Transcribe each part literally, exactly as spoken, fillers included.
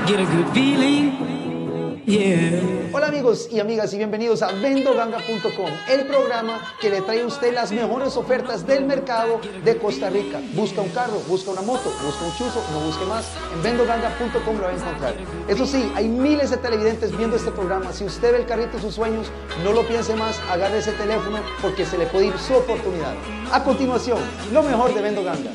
get a good feeling, yeah. Hola amigos y amigas y bienvenidos a Vendo Ganga punto com, el programa que le trae a usted las mejores ofertas del mercado de Costa Rica. Busca un carro, busca una moto, busca un chuzo, no busque más. En Vendo Ganga punto com lo va a encontrar. Eso sí, hay miles de televidentes viendo este programa. Si usted ve el carrito de sus sueños, no lo piense más, agarre ese teléfono porque se le puede ir su oportunidad. A continuación, lo mejor de Vendo Ganga.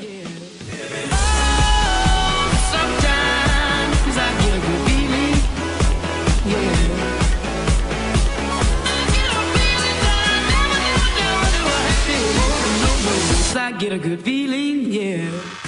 I get a good feeling, yeah.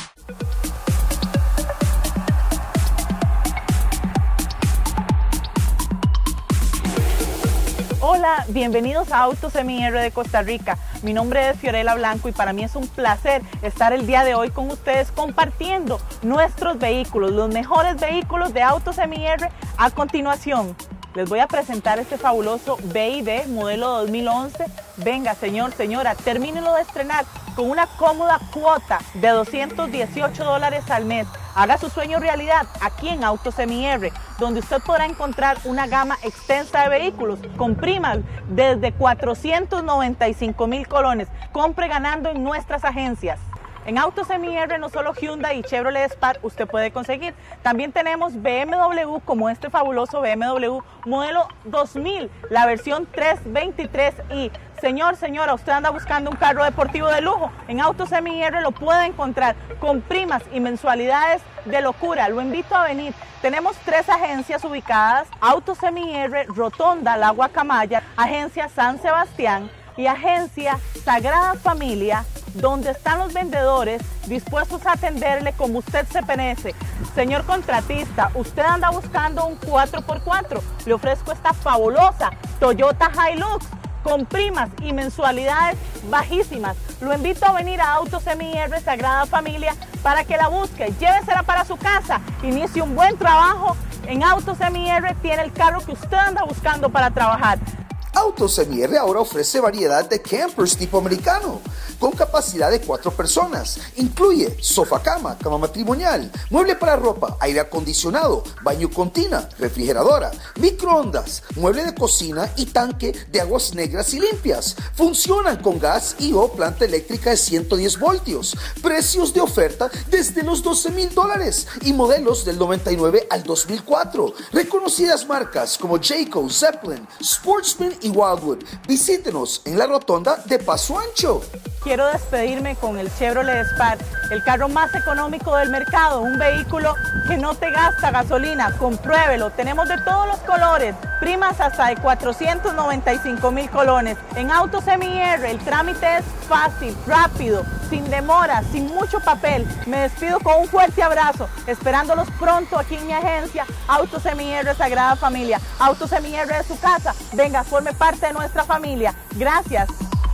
Hola, bienvenidos a Autos M R de Costa Rica. Mi nombre es Fiorella Blanco y para mí es un placer estar el día de hoy con ustedes compartiendo nuestros vehículos, los mejores vehículos de Autos M R. A continuación, les voy a presentar este fabuloso B Y D modelo dos mil once. Venga, señor, señora, termínelo de estrenar con una cómoda cuota de doscientos dieciocho dólares al mes. Haga su sueño realidad aquí en Autos M R, donde usted podrá encontrar una gama extensa de vehículos con primas desde cuatrocientos noventa y cinco mil colones. Compre ganando en nuestras agencias. En Autos M R no solo Hyundai y Chevrolet Spark usted puede conseguir, también tenemos B M W como este fabuloso B M W modelo dos mil, la versión trescientos veintitrés i. Señor, señora, usted anda buscando un carro deportivo de lujo, en Autos M R lo puede encontrar con primas y mensualidades de locura. Lo invito a venir. Tenemos tres agencias ubicadas: Autos M R, Rotonda, La Guacamaya, Agencia San Sebastián y Agencia Sagrada Familia, donde están los vendedores dispuestos a atenderle como usted se merece. Señor contratista, usted anda buscando un cuatro por cuatro, le ofrezco esta fabulosa Toyota Hilux con primas y mensualidades bajísimas. Lo invito a venir a Autos M R Sagrada Familia para que la busque, llévesela para su casa, inicie un buen trabajo. En Autos M R tiene el carro que usted anda buscando para trabajar. Autos M R ahora ofrece variedad de campers tipo americano, con capacidad de cuatro personas. Incluye sofá cama, cama matrimonial, mueble para ropa, aire acondicionado, baño con tina, refrigeradora, microondas, mueble de cocina y tanque de aguas negras y limpias. Funcionan con gas y o planta eléctrica de ciento diez voltios. Precios de oferta desde los doce mil dólares y modelos del noventa y nueve al dos mil cuatro. Reconocidas marcas como Jayco, Zeppelin, Sportsman y Wildwood. Visítenos en la rotonda de Paso Ancho. Quiero despedirme con el Chevrolet Spark, el carro más económico del mercado, un vehículo que no te gasta gasolina. Compruébelo, tenemos de todos los colores, primas hasta de cuatrocientos noventa y cinco mil colones. En Autos M R el trámite es fácil, rápido, sin demora, sin mucho papel. Me despido con un fuerte abrazo, esperándolos pronto aquí en mi agencia Autos M R Sagrada Familia. Autos M R es su casa, venga, forme parte de nuestra familia. Gracias.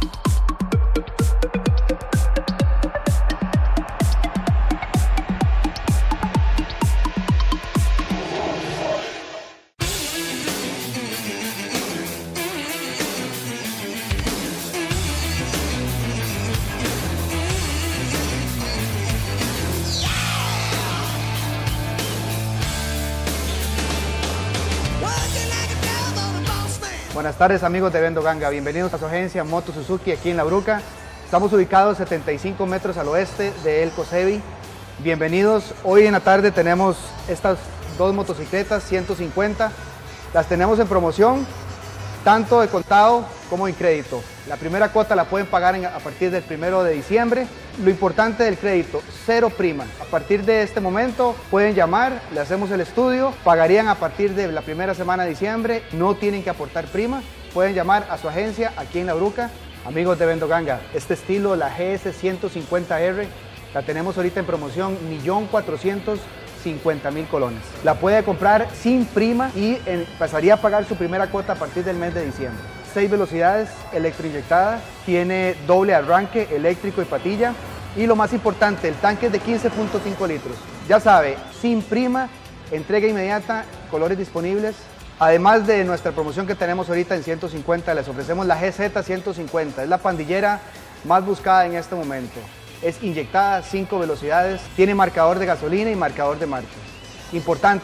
Buenas tardes amigos de Vendo Ganga, bienvenidos a su agencia Moto Suzuki aquí en La Bruca. Estamos ubicados setenta y cinco metros al oeste de El Cosebi. Bienvenidos, hoy en la tarde tenemos estas dos motocicletas ciento cincuenta, las tenemos en promoción, tanto de contado como en crédito. La primera cuota la pueden pagar en, a partir del primero de diciembre. Lo importante del crédito, cero prima. A partir de este momento pueden llamar, le hacemos el estudio, pagarían a partir de la primera semana de diciembre, no tienen que aportar prima. Pueden llamar a su agencia aquí en La Bruca. Amigos de Vendo Ganga, este estilo, la G S ciento cincuenta R, la tenemos ahorita en promoción, un millón cuatrocientos cincuenta mil colones. La puede comprar sin prima y empezaría a pagar su primera cuota a partir del mes de diciembre. Seis velocidades, electroinyectada, tiene doble arranque eléctrico y patilla. Y lo más importante, el tanque es de quince punto cinco litros. Ya sabe, sin prima, entrega inmediata, colores disponibles. Además de nuestra promoción que tenemos ahorita en ciento cincuenta, les ofrecemos la G Z ciento cincuenta. Es la pandillera más buscada en este momento. Es inyectada, cinco velocidades, tiene marcador de gasolina y marcador de marchas. Importante,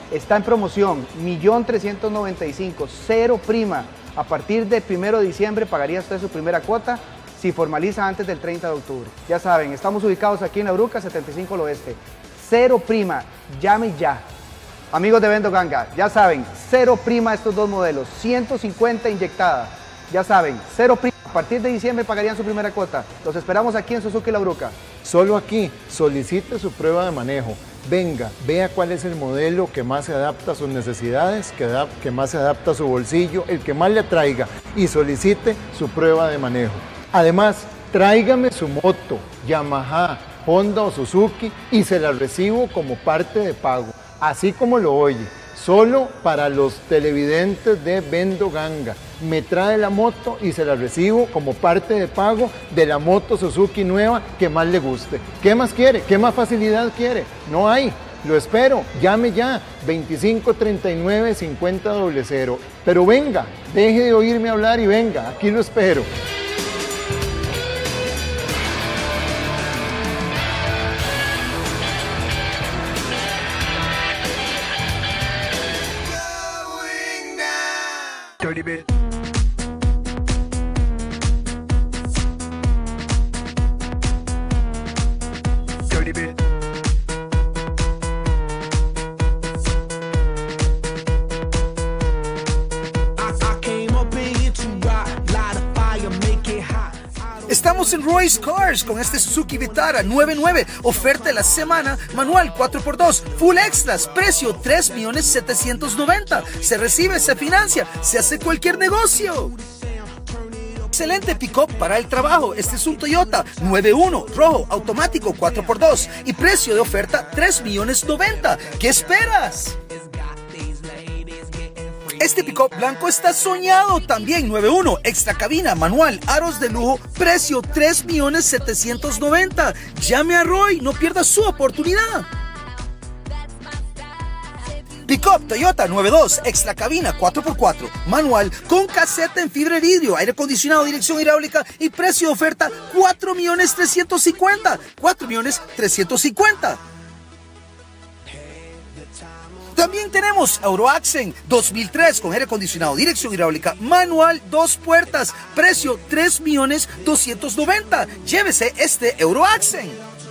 está en promoción, un millón trescientos noventa y cinco mil, cero prima. A partir del primero de diciembre pagaría usted su primera cuota si formaliza antes del treinta de octubre. Ya saben, estamos ubicados aquí en La Bruca, setenta y cinco al oeste. Cero prima, llame ya. Amigos de Vendo Ganga, ya saben, cero prima estos dos modelos, ciento cincuenta inyectada. Ya saben, cero prima. A partir de diciembre pagarían su primera cuota. Los esperamos aquí en Suzuki La Bruca. Solo aquí, solicite su prueba de manejo. Venga, vea cuál es el modelo que más se adapta a sus necesidades, que, adap que más se adapta a su bolsillo, el que más le atraiga, y solicite su prueba de manejo. Además, tráigame su moto, Yamaha, Honda o Suzuki, y se la recibo como parte de pago, así como lo oye. Solo para los televidentes de Vendo Ganga. Me trae la moto y se la recibo como parte de pago de la moto Suzuki nueva que más le guste. ¿Qué más quiere? ¿Qué más facilidad quiere? No hay. Lo espero. Llame ya. veinticinco treinta y nueve cincuenta cero cero. Pero venga, deje de oírme hablar y venga. Aquí lo espero. Dirty bit. Dirty bit. I, I came up in here to rock, light a fire, make it hot. Estamos en Royce Cars con este Suzuki Vitara nueve nueve, oferta de la semana, manual cuatro por dos, full extras, precio tres millones setecientos noventa mil, se recibe, se financia, se hace cualquier negocio. Excelente pick-up para el trabajo, este es un Toyota nueve uno, rojo, automático cuatro por dos y precio de oferta tres millones noventa mil, ¿qué esperas? Este pick-up blanco está soñado, también nueve uno, extra cabina, manual, aros de lujo, precio tres millones setecientos noventa mil. Llame a Roy, no pierda su oportunidad. Pick-up Toyota nueve dos, extra cabina cuatro por cuatro, manual, con caseta en fibra de vidrio, aire acondicionado, dirección hidráulica y precio de oferta cuatro millones trescientos cincuenta mil. cuatro millones trescientos cincuenta mil. También tenemos Euroaccent dos mil tres con aire acondicionado, dirección hidráulica, manual, dos puertas, precio tres millones doscientos noventa mil. Llévese este Euroaccent.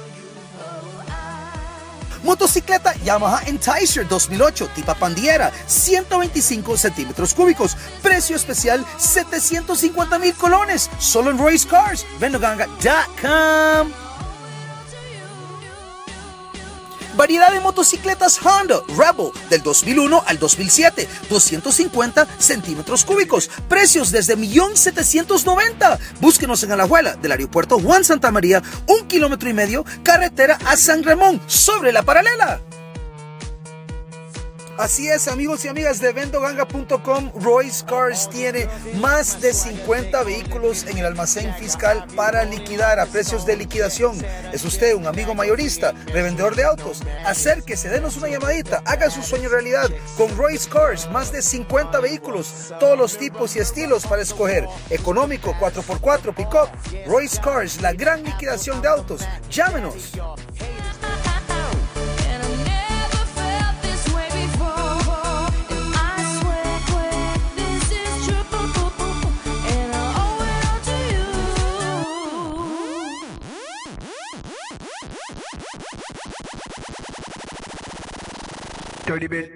Motocicleta Yamaha Enticer dos mil ocho, tipo Pandiera, ciento veinticinco centímetros cúbicos, precio especial setecientos cincuenta mil colones, solo en Royce Cars, Vendo Ganga punto com. Variedad de motocicletas Honda Rebel del dos mil uno al dos mil siete, doscientos cincuenta centímetros cúbicos, precios desde un millón setecientos noventa mil. Búsquenos en Alajuela del aeropuerto Juan Santa María, un kilómetro y medio, carretera a San Ramón, sobre la paralela. Así es, amigos y amigas de Vendo Ganga punto com, Royce Cars tiene más de cincuenta vehículos en el almacén fiscal para liquidar a precios de liquidación. ¿Es usted un amigo mayorista, revendedor de autos? Acérquese, denos una llamadita, haga su sueño realidad con Royce Cars, más de cincuenta vehículos, todos los tipos y estilos para escoger. Económico, cuatro por cuatro, pick-up. Royce Cars, la gran liquidación de autos. Llámenos. Dirty bit.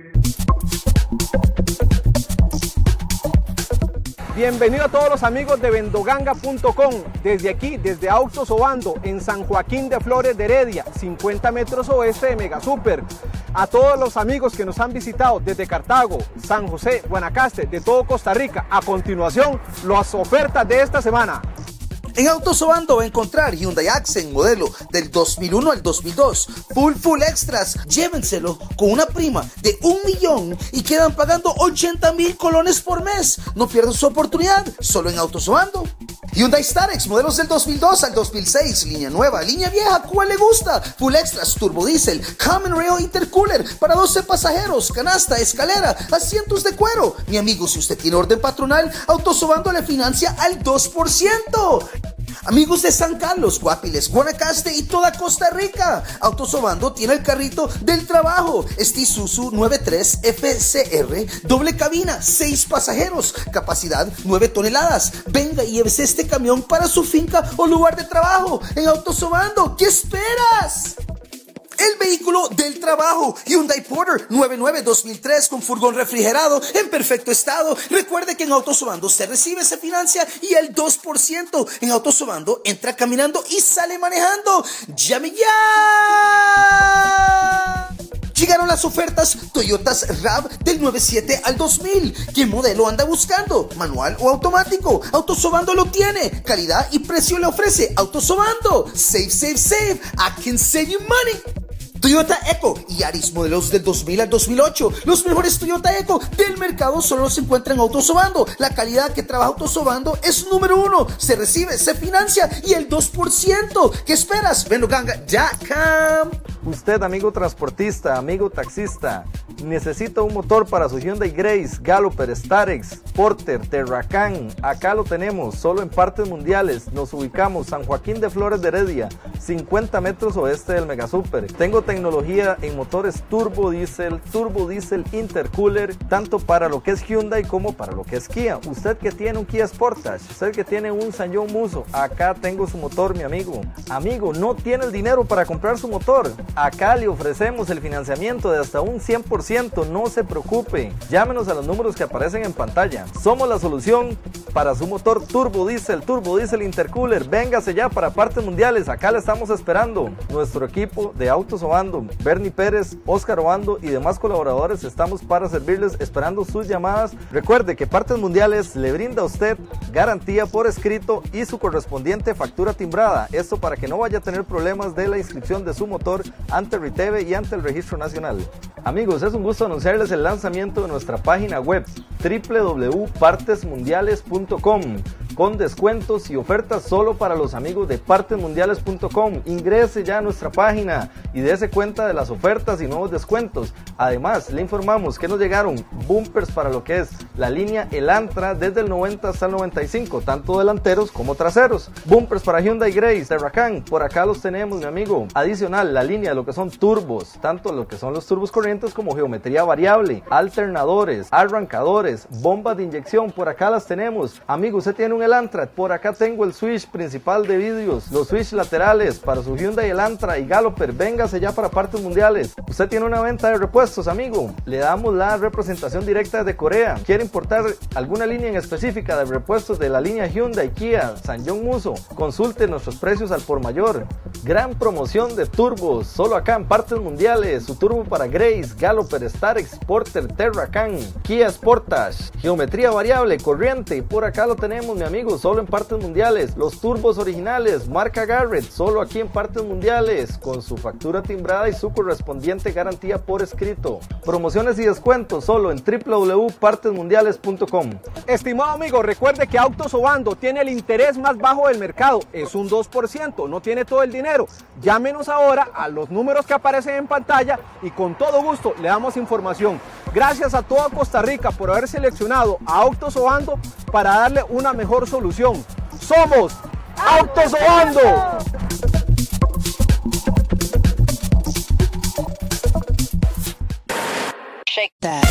Bienvenido a todos los amigos de Vendo Ganga punto com. Desde aquí, desde Autos Obando, en San Joaquín de Flores de Heredia, cincuenta metros oeste de Mega Super. A todos los amigos que nos han visitado desde Cartago, San José, Guanacaste, de todo Costa Rica. A continuación, las ofertas de esta semana. En Autos Obando va a encontrar Hyundai Accent modelo del dos mil uno al dos mil dos, full full extras, llévenselo con una prima de un millón y quedan pagando ochenta mil colones por mes. No pierdan su oportunidad, solo en Autos Obando. Hyundai Starex modelos del dos mil dos al dos mil seis, línea nueva, línea vieja, ¿cuál le gusta? Full extras, turbo diesel, common rail intercooler para doce pasajeros, canasta, escalera, asientos de cuero. Mi amigo, si usted tiene orden patronal, Autos Obando le financia al dos por ciento. Amigos de San Carlos, Guapiles, Guanacaste y toda Costa Rica, Autosobando tiene el carrito del trabajo. Este Isuzu noventa y tres F C R, doble cabina, seis pasajeros, capacidad nueve toneladas. Venga y llévese este camión para su finca o lugar de trabajo en Autosobando. ¿Qué esperas? El vehículo del trabajo, Hyundai Porter nueve nueve dos mil tres con furgón refrigerado en perfecto estado. Recuerde que en Autosobando se recibe, se financia y el dos por ciento. En Autosobando entra caminando y sale manejando. ¡Llame ya! Llegaron las ofertas Toyotas RAV del noventa y siete al dos mil. ¿Qué modelo anda buscando? ¿Manual o automático? Autosobando lo tiene. Calidad y precio le ofrece Autosobando. Save, save, save. I can save you money. Toyota Eco y Yaris modelos del dos mil al dos mil ocho. Los mejores Toyota Eco del mercado solo se encuentran en Autosobando. La calidad que trabaja Autosobando es número uno. Se recibe, se financia y el dos por ciento. ¿Qué esperas? Vendoganga punto com. Usted, amigo transportista, amigo taxista, necesita un motor para su Hyundai Grace, Galloper, Starex, Porter, Terracan. Acá lo tenemos, solo en Partes Mundiales. Nos ubicamos San Joaquín de Flores de Heredia, cincuenta metros oeste del Mega Super. Tengo tecnología en motores turbo diésel, turbo diésel intercooler, tanto para lo que es Hyundai como para lo que es Kia. Usted que tiene un Kia Sportage, usted que tiene un Sanyong Muso, acá tengo su motor, mi amigo. Amigo, no tiene el dinero para comprar su motor. Acá le ofrecemos el financiamiento de hasta un cien por ciento, no se preocupe. Llámenos a los números que aparecen en pantalla. Somos la solución para su motor turbo diésel, turbo diésel intercooler. Véngase ya para Partes Mundiales, acá le estamos esperando. Nuestro equipo de Autosobando, Bernie Pérez, Oscar Obando y demás colaboradores estamos para servirles, esperando sus llamadas. Recuerde que Partes Mundiales le brinda a usted garantía por escrito y su correspondiente factura timbrada. Esto para que no vaya a tener problemas de la inscripción de su motor ante Riteve y ante el Registro Nacional. Amigos, es un gusto anunciarles el lanzamiento de nuestra página web doble u doble u doble u punto partes mundiales punto com, con descuentos y ofertas solo para los amigos de partes mundiales punto com. Ingrese ya a nuestra página y dése cuenta de las ofertas y nuevos descuentos. Además, le informamos que nos llegaron bumpers para lo que es la línea Elantra desde el noventa hasta el noventa y cinco, tanto delanteros como traseros. Bumpers para Hyundai Grace, Terracan, por acá los tenemos, mi amigo. Adicional, la línea de lo que son turbos, tanto lo que son los turbos corrientes como geometría variable, alternadores, arrancadores, bombas de inyección, por acá las tenemos. Amigo, usted tiene un Elantra, por acá tengo el switch principal de vidrios, los switch laterales para su Hyundai Elantra y Galloper. Véngase ya para Partes Mundiales. Usted tiene una venta de repuestos, amigo, le damos la representación directa desde Corea. Quiere importar alguna línea en específica de repuestos de la línea Hyundai, Kia, Sanyong Muso, consulte nuestros precios al por mayor. Gran promoción de turbos, solo acá en Partes Mundiales. Su turbo para Grace, Galloper, Starex, Porter, Terracan, Kia Sportage, geometría variable, corriente, por acá lo tenemos, mi amigo, solo en Partes Mundiales. Los turbos originales, marca Garrett, solo aquí en Partes Mundiales, con su factura timbrada y su correspondiente garantía por escrito. Promociones y descuentos solo en doble u doble u doble u punto partes mundiales punto com. Estimado amigo, recuerde que Autosobando tiene el interés más bajo del mercado, es un dos por ciento, no tiene todo el dinero. Llámenos ahora a los números que aparecen en pantalla y con todo gusto le damos información. Gracias a toda Costa Rica por haber seleccionado a Autosobando para darle una mejor solución. Somos Autosobando. Shake that.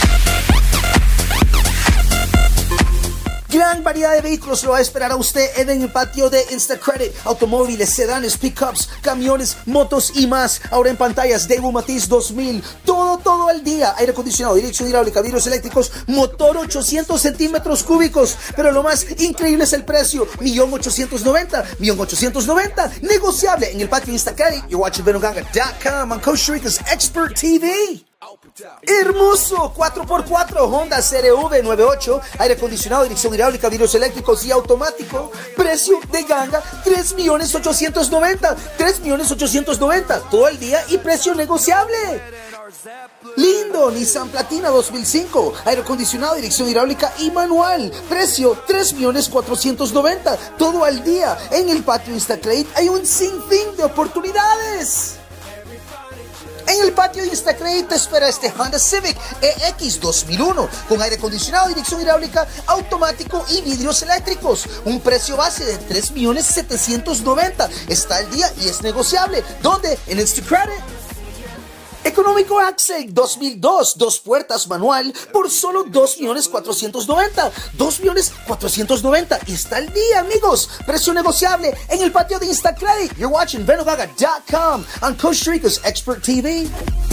Gran variedad de vehículos lo va a esperar a usted en el patio de Instacredit. Automóviles, sedanes, pickups, camiones, motos y más. Ahora en pantallas, Daewoo Matiz dos mil. Todo, todo al día. Aire acondicionado, dirección hidráulica, vidrios eléctricos, motor ochocientos centímetros cúbicos. Pero lo más increíble es el precio. Millón ochocientos noventa. Millón ochocientos noventa. Negociable en el patio de Instacredit. You're watching Vendoganga punto com on Costa Rica's Expert T V. Hermoso cuatro por cuatro Honda C R V noventa y ocho, aire acondicionado, dirección hidráulica, vidrios eléctricos y automático. Precio de ganga tres millones ochocientos noventa. tres millones ochocientos noventa todo el día y precio negociable. Lindo Nissan Platina dos mil cinco, aire acondicionado, dirección hidráulica y manual. Precio tres millones cuatrocientos noventa todo al día. En el patio Instacredit hay un sinfín de oportunidades. En el patio de Instacredit te espera este Honda Civic E X dos mil uno con aire acondicionado, dirección hidráulica, automático y vidrios eléctricos. Un precio base de tres millones setecientos noventa. Está al día y es negociable. ¿Dónde? En Instacredit. Económico Accent dos mil dos, dos puertas manual por solo dos millones cuatrocientos noventa. dos millones cuatrocientos noventa. Y está al día, amigos. Precio negociable en el patio de Instacredit. You're watching Vendo Ganga dot com on Costa Rica's Expert T V.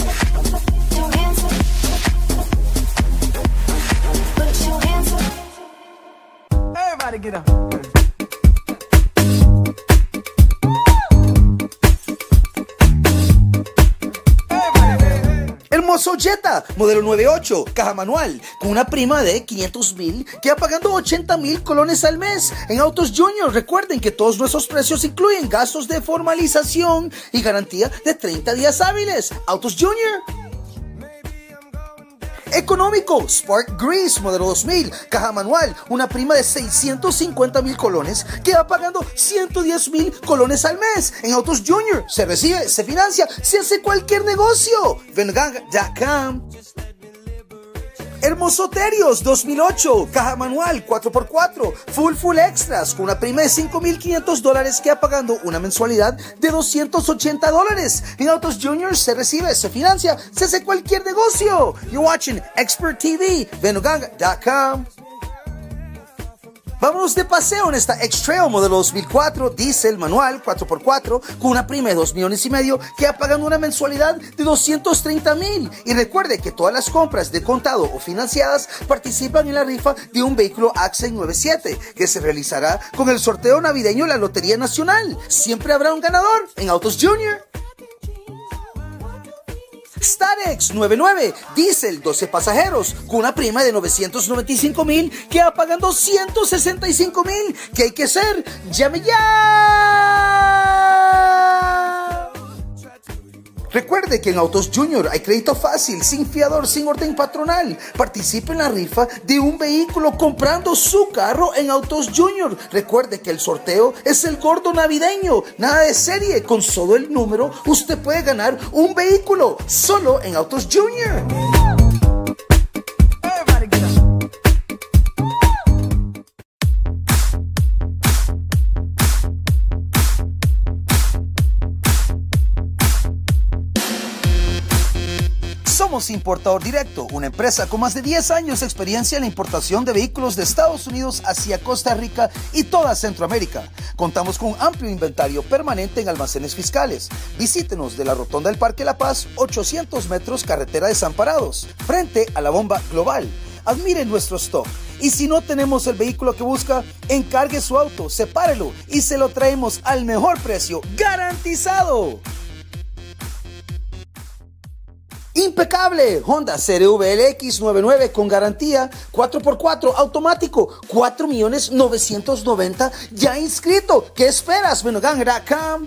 Everybody get up. Hermoso Jetta, modelo noventa y ocho, caja manual, con una prima de quinientos mil, queda pagando ochenta mil colones al mes. En Autos Junior, recuerden que todos nuestros precios incluyen gastos de formalización y garantía de treinta días hábiles. Autos Junior. Económico, Spark Grease, modelo dos mil, caja manual, una prima de seiscientos cincuenta mil colones, queda pagando ciento diez mil colones al mes. En Autos Junior, se recibe, se financia, se hace cualquier negocio. Vendo Ganga dot com. Hermoso Terios dos mil ocho, caja manual cuatro por cuatro, full full extras, con una prima de cinco mil quinientos dólares, queda pagando una mensualidad de doscientos ochenta dólares. En Autos Junior se recibe, se financia, se hace cualquier negocio. You're watching Expert T V, Vendo Ganga dot com. Vámonos de paseo en esta X-Trail modelo dos mil cuatro, diésel manual cuatro por cuatro, con una prima de dos millones y medio, queda pagando una mensualidad de doscientos treinta mil. Y recuerde que todas las compras de contado o financiadas participan en la rifa de un vehículo Accent noventa y siete, que se realizará con el sorteo navideño de la Lotería Nacional. Siempre habrá un ganador en Autos Junior. Starex noventa y nueve, diésel doce pasajeros, con una prima de novecientos noventa y cinco mil, queda pagando ciento sesenta y cinco mil. ¿Qué hay que hacer? ¡Llame ya! Recuerde que en Autos Junior hay crédito fácil, sin fiador, sin orden patronal. Participe en la rifa de un vehículo comprando su carro en Autos Junior. Recuerde que el sorteo es el gordo navideño, nada de serie. Con solo el número usted puede ganar un vehículo, solo en Autos Junior. Somos Importador Directo, una empresa con más de diez años de experiencia en la importación de vehículos de Estados Unidos hacia Costa Rica y toda Centroamérica. Contamos con un amplio inventario permanente en almacenes fiscales. Visítenos de la Rotonda del Parque La Paz, ochocientos metros, carretera Desamparados, frente a la bomba global. Admire nuestro stock. Y si no tenemos el vehículo que busca, encargue su auto, sepárelo y se lo traemos al mejor precio, garantizado. Impecable, Honda C R V L X noventa y nueve con garantía, cuatro por cuatro automático, cuatro millones novecientos noventa, ya inscrito. ¿Qué esperas? Vendo Ganga dot com.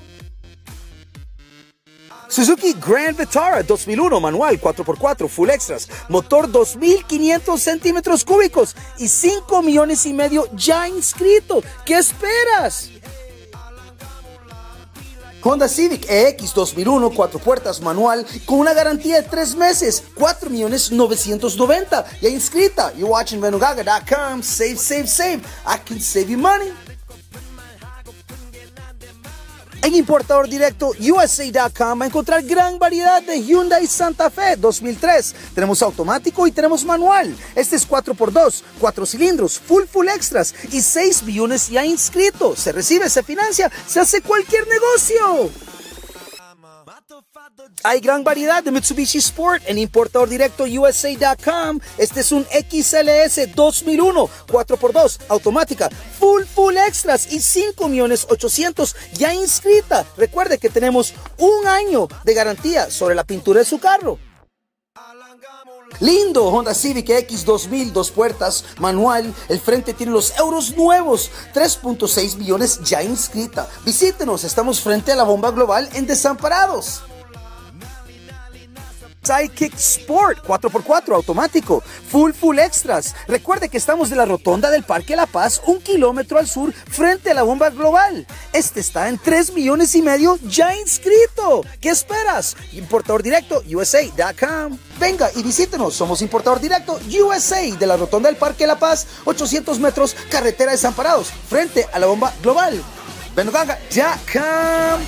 Suzuki Grand Vitara dos mil uno manual cuatro por cuatro full extras, motor dos mil quinientos centímetros cúbicos y cinco millones y medio ya inscrito. ¿Qué esperas? Honda Civic E X dos mil uno, cuatro puertas manual, con una garantía de tres meses, cuatro millones novecientos noventa, ya inscrita. You're watching Vendo Ganga dot com. Save, save, save. I can save you money. En Importador Directo U S A dot com va a encontrar gran variedad de Hyundai Santa Fe dos mil tres. Tenemos automático y tenemos manual. Este es cuatro por dos, cuatro cilindros, full full extras y seis millones ya inscritos. Se recibe, se financia, se hace cualquier negocio. Hay gran variedad de Mitsubishi Sport en Importador Directo U S A dot com. Este es un X L S dos mil uno, cuatro por dos, automática, full full extras y cinco millones ochocientos ya inscrita. Recuerde que tenemos un año de garantía sobre la pintura de su carro. Lindo Honda Civic X dos mil, dos puertas, manual. El frente tiene los euros nuevos, tres punto seis millones ya inscrita. Visítenos, estamos frente a la bomba global en Desamparados. Sidekick Sport cuatro por cuatro automático, full full extras. Recuerde que estamos de la rotonda del Parque La Paz, un kilómetro al sur, frente a la bomba global. Este está en tres millones y medio ya inscrito. ¿Qué esperas? Importador directo U S A punto com. Venga y visítenos. Somos Importador Directo U S A de la rotonda del Parque La Paz, ochocientos metros, carretera de Desamparados, frente a la bomba global. Vendoganga punto com.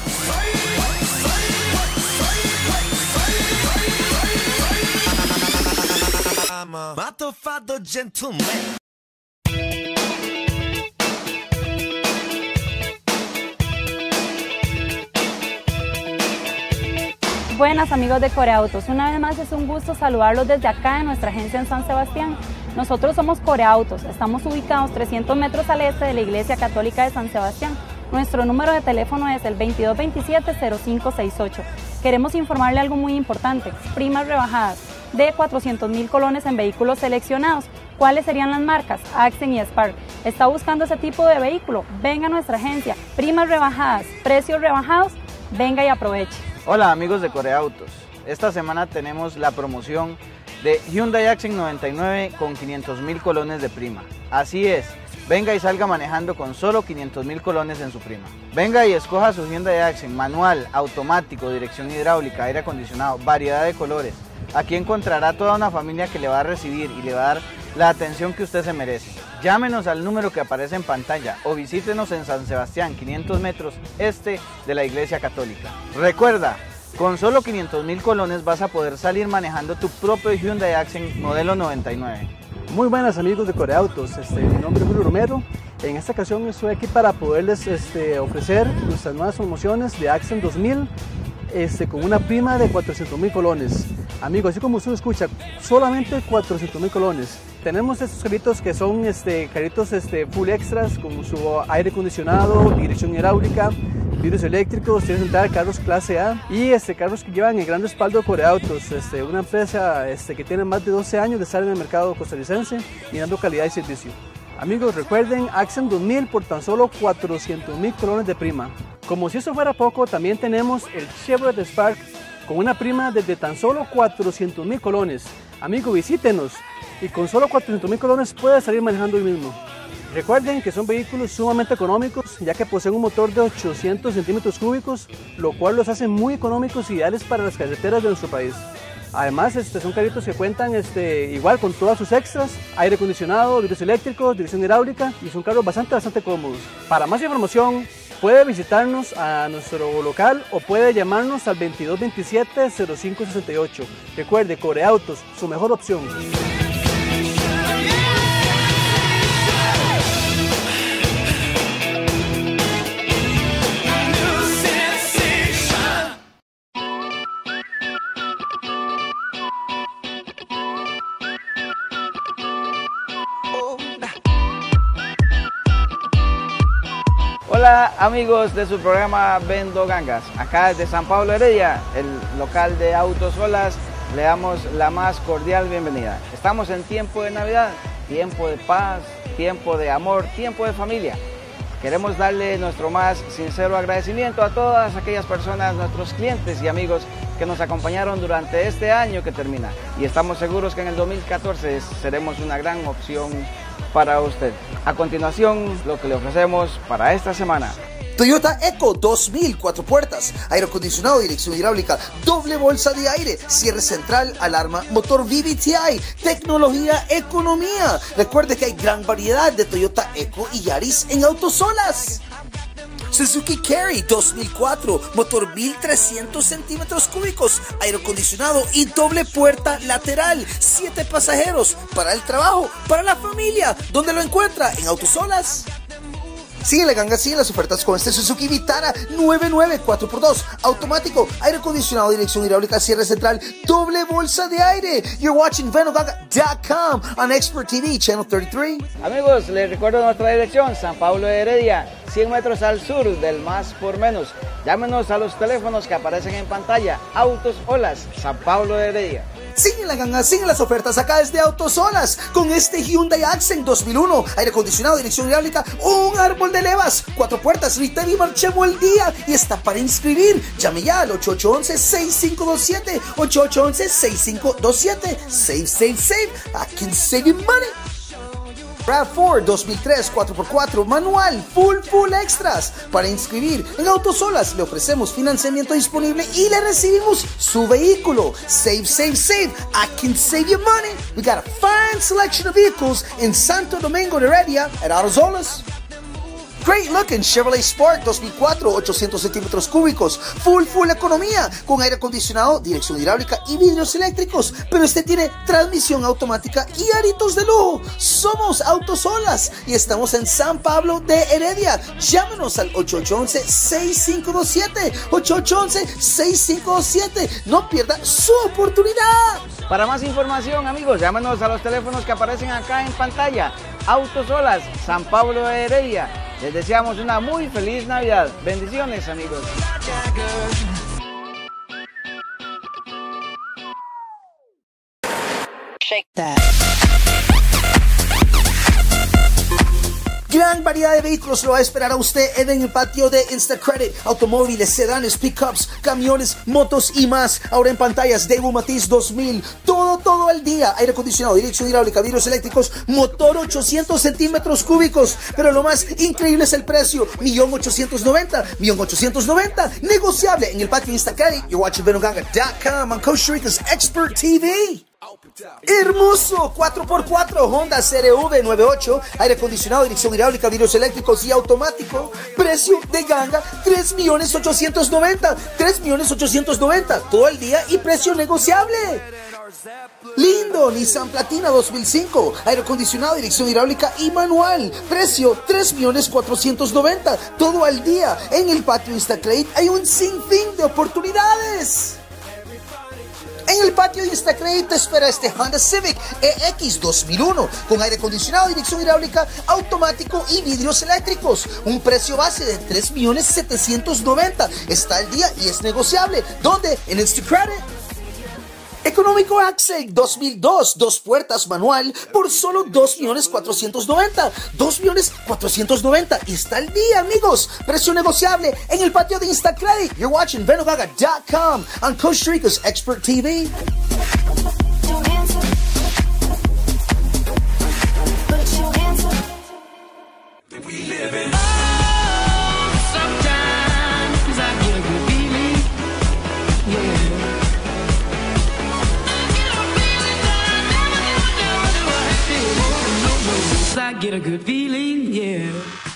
Buenas amigos de Coreautos, una vez más es un gusto saludarlos desde acá en nuestra agencia en San Sebastián. Nosotros somos Coreautos, estamos ubicados trescientos metros al este de la Iglesia Católica de San Sebastián. Nuestro número de teléfono es el veintidós veintisiete cero cinco sesenta y ocho. Queremos informarle algo muy importante, primas rebajadas de cuatrocientos mil colones en vehículos seleccionados. ¿Cuáles serían las marcas? Accent y Spark. ¿Está buscando ese tipo de vehículo? Venga a nuestra agencia, primas rebajadas, precios rebajados, venga y aproveche. Hola amigos de Coreautos, esta semana tenemos la promoción de Hyundai Accent noventa y nueve con quinientos mil colones de prima. Así es, venga y salga manejando con solo quinientos mil colones en su prima. Venga y escoja su Hyundai Accent manual, automático, dirección hidráulica, aire acondicionado, variedad de colores. Aquí encontrará toda una familia que le va a recibir y le va a dar la atención que usted se merece. Llámenos al número que aparece en pantalla o visítenos en San Sebastián, quinientos metros este de la Iglesia Católica. Recuerda, con solo quinientos mil colones vas a poder salir manejando tu propio Hyundai Accent modelo noventa y nueve. Muy buenas amigos de Coreautos, este, mi nombre es Julio Romero. En esta ocasión estoy aquí para poderles este, ofrecer nuestras nuevas promociones de Accent dos mil este, con una prima de cuatrocientos mil colones. Amigos, así como usted escucha, solamente cuatrocientos mil colones. Tenemos estos carritos que son este, carritos este, full extras con su aire acondicionado, dirección hidráulica, vidrios eléctricos, tienen entrar carros clase A y este, carros que llevan el gran respaldo de Coreautos, este, una empresa este, que tiene más de doce años de estar en el mercado costarricense y dando calidad y servicio. Amigos, recuerden Accent dos mil por tan solo cuatrocientos mil colones de prima. Como si eso fuera poco, también tenemos el Chevrolet Spark con una prima desde tan solo cuatrocientos mil colones. Amigo, visítenos y con solo cuatrocientos mil colones puede salir manejando hoy mismo. Recuerden que son vehículos sumamente económicos, ya que poseen un motor de ochocientos centímetros cúbicos, lo cual los hace muy económicos y ideales para las carreteras de nuestro país. Además, este, son carritos que cuentan este, igual con todas sus extras, aire acondicionado, vidrios eléctricos, dirección hidráulica y son carros bastante, bastante cómodos. Para más información, puede visitarnos a nuestro local o puede llamarnos al veintidós veintisiete cero cinco sesenta y ocho. Recuerde, Coreautos, su mejor opción. Hola amigos de su programa Vendo Gangas, acá desde San Pablo Heredia, el local de Autos Olas, le damos la más cordial bienvenida. Estamos en tiempo de Navidad, tiempo de paz, tiempo de amor, tiempo de familia. Queremos darle nuestro más sincero agradecimiento a todas aquellas personas, nuestros clientes y amigos que nos acompañaron durante este año que termina. Y estamos seguros que en el dos mil catorce seremos una gran opción para usted. A continuación, lo que le ofrecemos para esta semana. Toyota Eco dos mil, cuatro puertas, aire acondicionado, dirección hidráulica, doble bolsa de aire, cierre central, alarma, motor V V T I, tecnología, economía. Recuerde que hay gran variedad de Toyota Eco y Yaris en Autos Olas. Suzuki Carry dos mil cuatro, motor mil trescientos centímetros cúbicos, aire acondicionado y doble puerta lateral, siete pasajeros, para el trabajo, para la familia. ¿Dónde lo encuentra? En Autos Olas. Sigue la ganga, sigue las ofertas con este Suzuki Vitara noventa y nueve cuatro por dos, automático, aire acondicionado, dirección hidráulica, cierre central, doble bolsa de aire. You're watching vendoganga punto com on Expert T V, Channel treinta y tres. Amigos, les recuerdo nuestra dirección, San Pablo de Heredia, cien metros al sur del Más por Menos. Llámenos a los teléfonos que aparecen en pantalla, Autos Olas, San Pablo de Heredia. Siguen la ganga, siguen las ofertas acá desde Autosolas con este Hyundai Accent dos mil uno, aire acondicionado, dirección hidráulica, un árbol de levas, cuatro puertas, retail y marchemos el día y está para inscribir. Llame ya al ocho ocho uno uno, seis cinco dos siete, ocho ocho uno uno, seis cinco dos siete. Save, save, save. I can save you money. RAV cuatro dos mil tres cuatro por cuatro manual, full full extras. Para inscribir en Autosolas le ofrecemos financiamiento disponible y le recibimos su vehículo. Save, save, save. I can save you money. We got a fine selection of vehicles in Santo Domingo de Heredia at Autosolas. Great looking Chevrolet Spark dos mil cuatro, ochocientos centímetros cúbicos, full full economía, con aire acondicionado, dirección hidráulica y vidrios eléctricos, pero este tiene transmisión automática y aritos de lujo. Somos Autosolas y estamos en San Pablo de Heredia. Llámenos al ocho ocho uno uno, seis cinco dos siete, ocho ocho uno uno, seis cinco dos siete. No pierda su oportunidad. Para más información, amigos, llámenos a los teléfonos que aparecen acá en pantalla. Autosolas, San Pablo de Heredia. Les deseamos una muy feliz Navidad. Bendiciones, amigos. Shake that. Gran variedad de vehículos lo va a esperar a usted en el patio de Instacredit. Automóviles, sedanes, pickups, camiones, motos y más. Ahora en pantallas, Daewoo Matiz dos mil. Todo, todo el día. Aire acondicionado, dirección hidráulica, vidrios eléctricos, motor ochocientos centímetros cúbicos. Pero lo más increíble es el precio. un millón ochocientos noventa. un millón ochocientos noventa. Negociable en el patio de Instacredit. You're watching Vendoganga dot com on Costa Rica's Expert T V. Hermoso cuatro por cuatro Honda C R V noventa y ocho, aire acondicionado, dirección hidráulica, vidrios eléctricos y automático. Precio de ganga tres millones ochocientos noventa. tres millones ochocientos noventa todo el día y precio negociable. Lindo Nissan Platina dos mil cinco, aire acondicionado, dirección hidráulica y manual. Precio tres millones cuatrocientos noventa todo el día. En el patio Instacredit hay un sinfín de oportunidades. En el patio de Instacredit te espera este Honda Civic E X dos mil uno con aire acondicionado, dirección hidráulica, automático y vidrios eléctricos. Un precio base de tres millones setecientos noventa. Está al día y es negociable. ¿Dónde? En Instacredit. Económico Accent dos mil dos, dos puertas manual por solo dos millones cuatrocientos noventa. dos millones cuatrocientos noventa. Y está al día, amigos. Precio negociable en el patio de Instacredit. You're watching Vendoganga dot com on Costa Rica's Expert T V. I get a good feeling, yeah.